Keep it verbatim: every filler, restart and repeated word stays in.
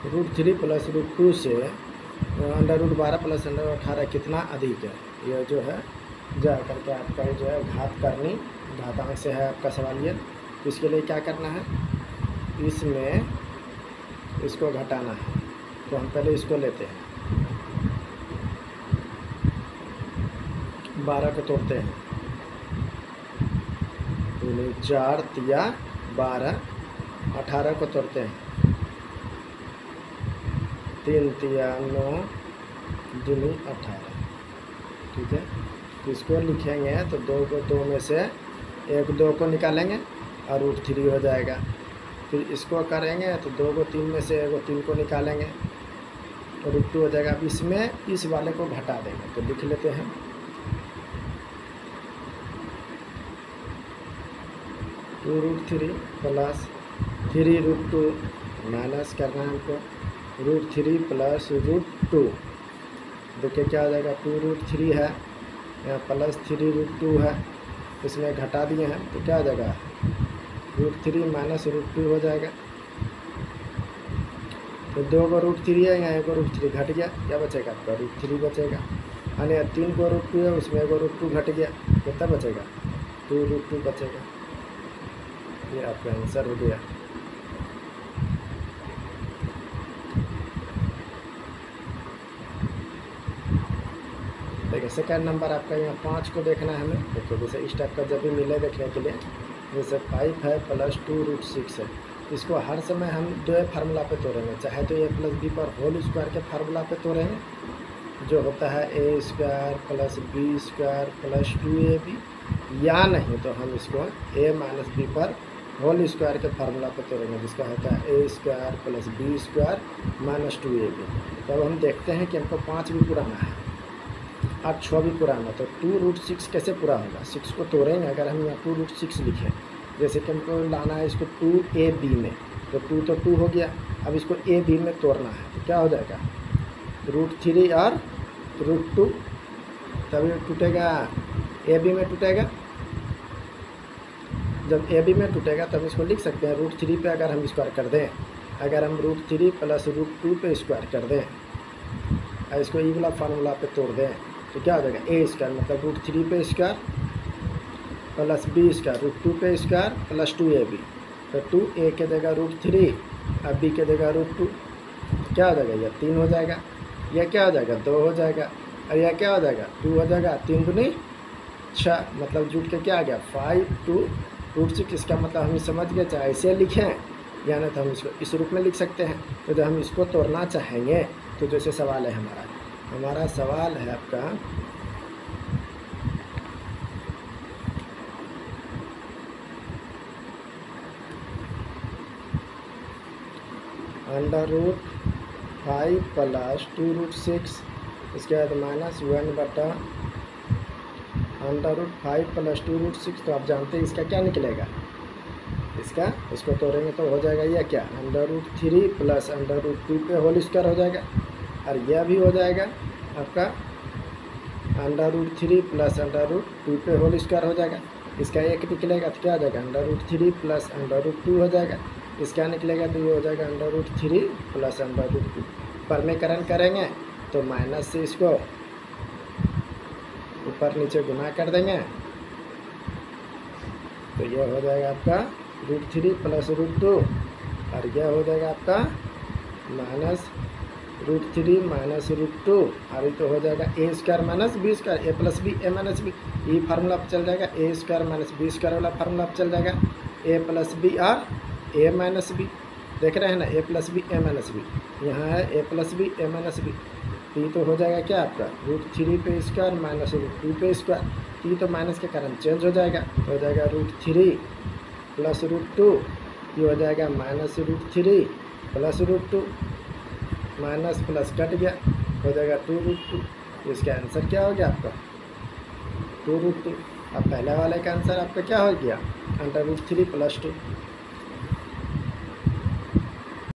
Root three plus root two से under root बारह plus under अठारह कितना अधिक है, यह जो है जा करके आपका जो है घात करनी घातांक से है आपका सवाल ये। तो इसके लिए क्या करना है, इसमें इसको घटाना है। तो हम पहले इसको लेते हैं, बारह को तोड़ते हैं, तो चार तिया बारह, अठारह को तोड़ते हैं, तीन तिया नौ, दूनी अठारह। ठीक है, तो इसको लिखेंगे तो दो को दो में से एक दो को निकालेंगे और रूट थ्री हो जाएगा। फिर इसको करेंगे तो दो को तीन में से एक तीन को निकालेंगे तो रूट टू हो जाएगा। अब इसमें इस वाले को घटा देंगे, तो लिख लेते हैं two root three plus three root two minus करना है हमको, root three plus root two. देखिए क्या हो जाएगा, टू रूट थ्री है यहाँ प्लस थ्री रूट टू है, इसमें घटा दिए हैं तो क्या हो जाएगा, root three minus root two हो जाएगा। तो दो को रूट थ्री है, यहाँ एक रूट थ्री घट गया, क्या बचेगा आपका रूट थ्री बचेगा। यानी तीन को रूट टू है, उसमें एक रूट टू घट गया, कितना बचेगा टू रूट टू बचेगा। ये आपका आंसर हो गया। देखिए सेकंड नंबर आपका यहाँ पाँच को देखना है हमें। देखिए जैसे इस टाइप का जब भी मिले देखने के लिए, जैसे फाइव है प्लस टू रूट सिक्स है, इसको हर समय हम दो फार्मूला पे तोड़ेंगे, चाहे तो ए प्लस बी पर होल स्क्वायर के फार्मूला पे तोड़ेंगे जो होता है A square plus B square plus two A B, या नहीं तो हम इसको ए माइनस बी पर होल स्क्वायर के फार्मूला पे तोड़ेंगे जिसका होता है A square plus B square minus two A B. तो अब हम देखते हैं कि हमको पाँच भी पुराना है और छः भी पुराना, तो टू रूट सिक्स कैसे पूरा होगा। सिक्स को तोड़ेंगे, अगर हम यहाँ टू रूट सिक्स लिखें, जैसे कि हमको लाना है इसको टू ए बी में, तो टू तो टू हो गया, अब इसको ए बी में तोड़ना है तो क्या हो जाएगा, रूट थ्री और रूट टू, तभी टूटेगा ए बी में टूटेगा। जब ए बी में टूटेगा तब इसको लिख सकते हैं रूट थ्री पे अगर हम स्क्वायर कर दें, अगर हम root three plus root two पे स्क्वायर कर दें और इसको ई वाला फार्मूला पे तोड़ दें तो क्या हो जाएगा, ए स्क्वायर मतलब रूट थ्री पे square plus B square root two पे square plus two A B. तो टू ए के जगह रूट थ्री और बी के जगह रूट टू, क्या हो जाएगा, यह तीन हो जाएगा, यह क्या हो जाएगा दो हो जाएगा, और यह क्या हो जाएगा टू हो जाएगा, तीन दूनी छः, मतलब जुट के क्या आ गया फाइव टू रूट सिक्स। इसका मतलब हम समझ गए, चाहे ऐसे लिखें या नहीं तो हम इसको इस रूप में लिख सकते हैं। तो जब हम इसको तोड़ना चाहेंगे तो जैसे सवाल है हमारा हमारा सवाल है आपका under root five plus two root six, इसके बाद माइनस वन बटा under root five plus two root six. तो आप जानते हैं इसका क्या निकलेगा, इसका इसको तोड़ेंगे तो हो जाएगा यह क्या, under root three plus under root two पे होल स्क्वायर हो जाएगा, और यह भी हो जाएगा आपका under root three plus under root two पे होल स्क्वायर हो जाएगा। इसका एक निकलेगा तो क्या हो जाएगा, under root three plus under root two हो जाएगा। इसका निकलेगा तो ये हो जाएगा under root three plus under root two. परमेकरण करेंगे तो माइनस से इसको ऊपर नीचे गुना कर देंगे तो यह हो जाएगा आपका root three plus root two, और यह हो जाएगा आपका minus root three minus root two, और ये तो हो जाएगा A square minus B square, A plus B A minus B, ये फार्मूला पर चल जाएगा, A square minus B square वाला फार्मूला पर चल जाएगा, ए प्लस बी और ए माइनस बी, देख रहे हैं ना, A plus B A minus B, यहाँ है A plus B A minus B. तो ये तो हो जाएगा क्या आपका रूट थ्री पे स्क्वायर माइनस रूट टू पे स्क्वायर, तो ये तो माइनस के कारण चेंज हो जाएगा, तो हो जाएगा root three plus root two, ये हो जाएगा minus root three plus root two, minus plus cut गया हो जाएगा टू रूट टू। इसका आंसर क्या हो गया आपका टू रूट टू। अब पहले वाले का आंसर आपका क्या हो गया under root three plus to.